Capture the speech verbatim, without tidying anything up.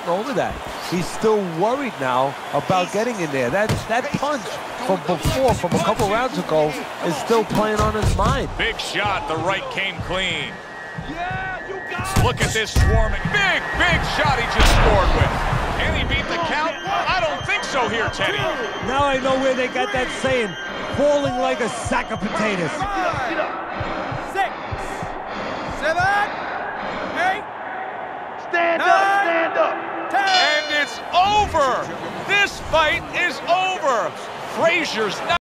gotten over that. He's still worried now about getting in there. That, that punch from before, from a couple rounds ago, is still playing on his mind. Big shot. The right came clean. Look at this swarming. Big, big shot he just scored with. Can he beat the count? I don't think so here, Teddy. Now I know where they got that saying, falling like a sack of potatoes. Six, seven, eight, Stand up, stand up. ten. And it's over. This fight is over. Fraizer's not